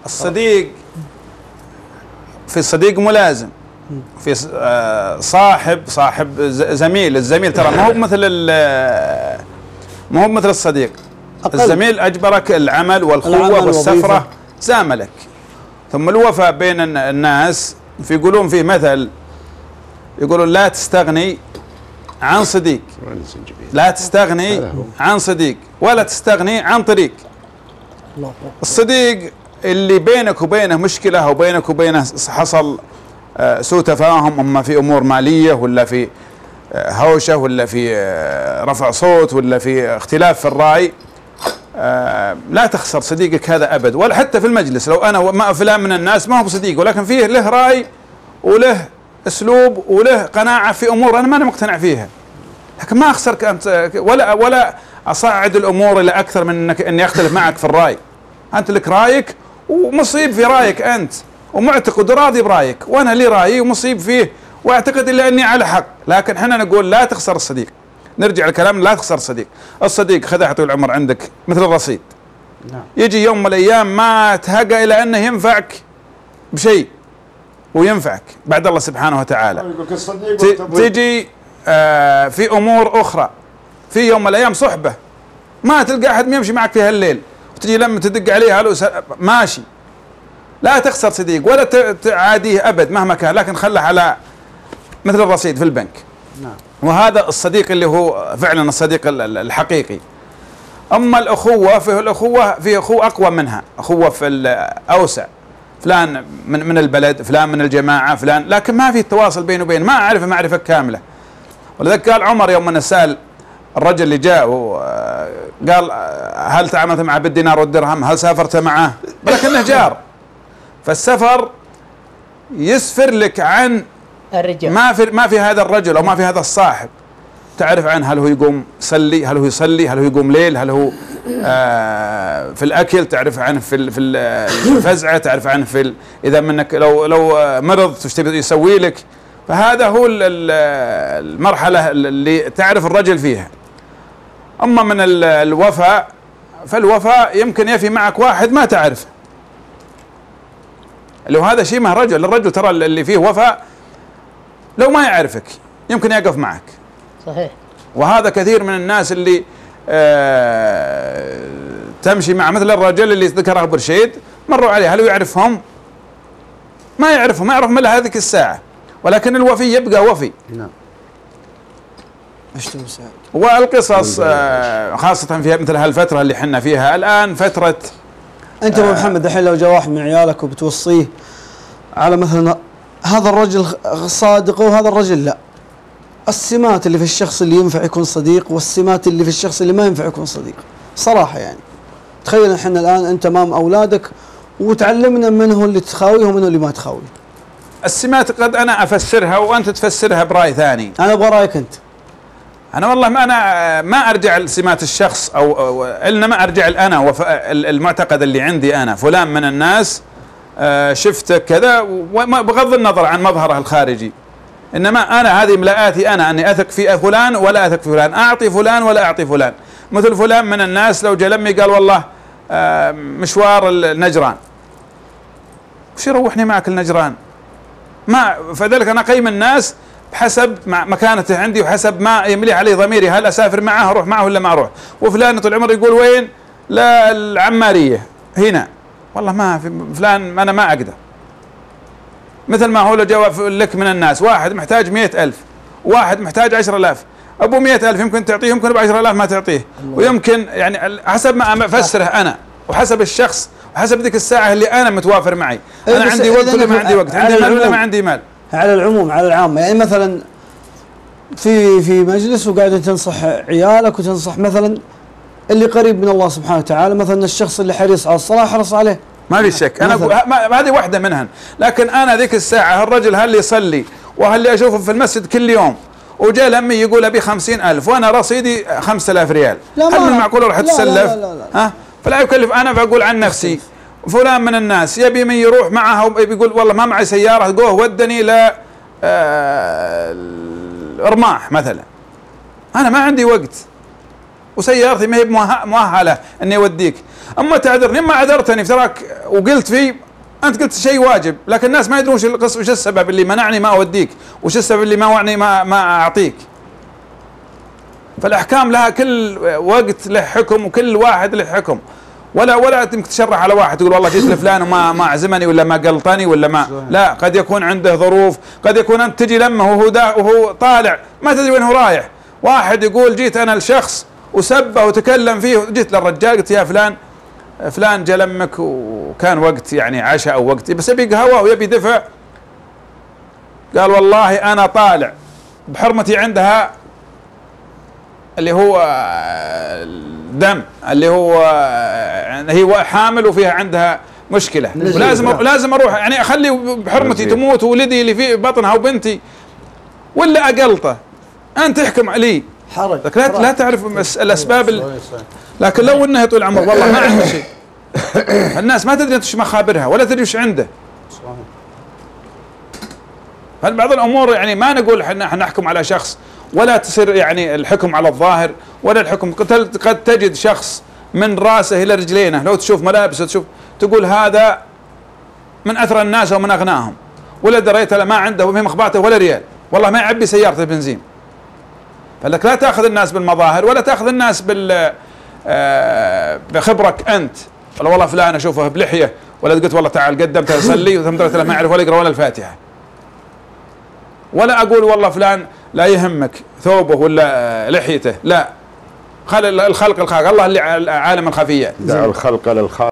الصديق في الصديق ملازم، في صاحب زميل. الزميل ترى ما هو مثل الصديق. الزميل أجبرك العمل والخوة والسفرة، زاملك. ثم الوفاء بين الناس يقولون فيه مثل، يقولون لا تستغني عن صديق، لا تستغني عن صديق ولا تستغني عن طريق. الصديق اللي بينك وبينه مشكلة أو بينك وبينه حصل سوء تفاهم، أما في أمور مالية ولا في هوشة ولا في رفع صوت ولا في اختلاف في الرأي، لا تخسر صديقك هذا أبد. ولا حتى في المجلس، لو أنا ما فلان من الناس ما هو صديق ولكن فيه له رأي وله أسلوب وله قناعة في أمور أنا ماني مقتنع فيها، لكن ما أخسرك أنت ولا أصعد الأمور إلى أكثر من أني أختلف معك في الرأي. أنت لك رأيك ومصيب في رأيك أنت، ومعتقد وراضي برأيك، وأنا لي رأيي ومصيب فيه وأعتقد إلا أني على حق. لكن احنا نقول لا تخسر الصديق. نرجع الكلام، لا تخسر صديق. الصديق خذها طول العمر عندك مثل الرصيد. يجي يوم من الأيام ما تهقى إلى أنه ينفعك بشيء وينفعك بعد الله سبحانه وتعالى. تجي في أمور أخرى، في يوم من الأيام صحبة ما تلقى أحد يمشي معك في هالليل، وتجي لما تدق عليه هلو ماشي. لا تخسر صديق ولا تعاديه أبد مهما كان، لكن خله على مثل الرصيد في البنك. وهذا الصديق اللي هو فعلا الصديق الحقيقي. أما الأخوة، في أخوة أقوى منها، أخوة في الأوسع، فلان من البلد، فلان من الجماعة، فلان، لكن ما في التواصل بينه وبين، ما أعرفه معرفة كاملة. ولذلك قال عمر يوم من سأل الرجل اللي جاء وقال هل تعاملت معه بالدينار والدرهم، هل سافرت معه، ولكنه جار. فالسفر يسفر لك عن الرجال، ما في هذا الرجل أو ما في هذا الصاحب، تعرف عنه هل هو يقوم يصلي، هل هو يصلي، هل هو يقوم ليل، هل هو في الأكل، تعرف عنه في الفزعة، تعرف عنه في إذا منك لو مرض وش تبي يسوي لك. فهذا هو المرحلة اللي تعرف الرجل فيها. أما من الوفاء، فالوفاء يمكن يفي معك واحد ما تعرفه، لو هذا شيء ما رجل. الرجل ترى اللي فيه وفاء لو ما يعرفك يمكن يقف معك. صحيح. وهذا كثير من الناس اللي تمشي مع مثل الرجل اللي ذكره ابو رشيد، مروا عليه، هل يعرفهم؟ ما يعرفهم، ما يعرفهم الا هذيك الساعة، ولكن الوفي يبقى وفي. نعم. والقصص خاصة في مثل هالفترة اللي حنا فيها الآن، فترة أنت أبو محمد الحين لو جاء واحد من عيالك وبتوصيه على مثلا هذا الرجل صادق وهذا الرجل لا، السمات اللي في الشخص اللي ينفع يكون صديق والسمات اللي في الشخص اللي ما ينفع يكون صديق صراحة. يعني تخيل احنا الآن أنت أمام أولادك وتعلمنا منه اللي تخاويه ومنه اللي ما تخاويه. السمات قد أنا أفسرها وأنت تفسرها برأي ثاني. أنا أبغى رأيك أنت. أنا والله ما أرجع لسمات الشخص أو إنما أرجع أنا المعتقد اللي عندي أنا. فلان من الناس شفته كذا بغض النظر عن مظهره الخارجي، إنما أنا هذه ملاءاتي أنا أني أثق في فلان ولا أثق في فلان، أعطي فلان ولا أعطي فلان. مثل فلان من الناس لو جاء لمي قال والله مشوار النجران، وش يروحني معك النجران؟ ما فذلك أنا أقيم الناس بحسب مكانته عندي وحسب ما يملي عليه ضميري، هل أسافر معه أروح معه ولا ما أروح. وفلان طول العمر يقول وين؟ لا العمارية هنا، والله ما في فلان أنا ما أقدر. مثل ما هو لو جواب لك من الناس واحد محتاج 100,000 واحد محتاج 10,000، أبو 100,000 يمكن تعطيه، يمكن ب 10,000 ما تعطيه، ويمكن يعني حسب ما أفسره أنا وحسب الشخص وحسب ذيك الساعة اللي أنا متوافر معي. أنا عندي وقت ولا ما عندي وقت، عندي مال ولا ما عندي مال. على العموم على العامة، يعني مثلا في مجلس وقاعد تنصح عيالك وتنصح مثلا اللي قريب من الله سبحانه وتعالى، مثلا الشخص اللي حريص على الصلاة حرص عليه ما في شك. أنا أقول هذه واحدة منهن، لكن أنا ذيك الساعة هالرجل هل يصلي وهل يشوفه في المسجد كل يوم وجاء لمي يقول أبي 50,000 وأنا رصيدي 5,000 ريال، هل من المعقول أروح أتسلف؟ ها؟ فلا يكلف. أنا بقول عن نفسي فلان من الناس يبي من يروح معها ويقول والله ما معي سيارة قوه ودني ل رماح مثلا، أنا ما عندي وقت وسيارتي ما هي مؤهلة إني أوديك، أما تعذرني ما عذرتني تراك وقلت فيه، انت قلت شيء واجب، لكن الناس ما يدرون وش القصه، وش السبب اللي منعني ما اوديك، وش السبب اللي منعني ما اعطيك. فالاحكام لها كل وقت له حكم، وكل واحد له حكم. ولا تمك تشرح على واحد تقول والله جيت لفلان وما عزمني ولا ما قلطني ولا ما، لا، قد يكون عنده ظروف، قد يكون انت تجي لمه وهو طالع ما تدري وين هو رايح. واحد يقول جيت انا الشخص وسبه وتكلم فيه، جيت للرجال قلت يا فلان جا لمك وكان وقت يعني عشاء او وقت بس يبي قهوه ويبي دفع، قال والله انا طالع بحرمتي عندها اللي هو الدم، اللي هو هي حامل وفيها عندها مشكله، ولازم اروح يعني اخلي بحرمتي تموت وولدي اللي في بطنها وبنتي ولا اقلطه، انت تحكم علي حرج. لا تعرف الاسباب لكن لو انه يطول العمر والله ما عنده شيء، الناس ما تدري انت ايش مخابرها ولا تدري ايش عنده. فبعض الامور يعني ما نقول احنا نحكم على شخص، ولا تصير يعني الحكم على الظاهر ولا الحكم. قد تجد شخص من راسه الى رجلينه، لو تشوف ملابسه تقول هذا من اثرى الناس ومن اغناهم، ولا دريت ما عنده في مخباته ولا ريال، والله ما يعبي سيارته بنزين. فلك لا تاخذ الناس بالمظاهر ولا تاخذ الناس بخبرك انت. والله فلان اشوفه بلحيه، ولا قلت والله تعال قدمته يصلي وثم له ما يعرف ولا يقرا ولا الفاتحه. ولا اقول والله فلان لا يهمك ثوبه ولا لحيته، لا، خلي الخلق الله اللي عالم الخفيات. دع الخلق للخالق.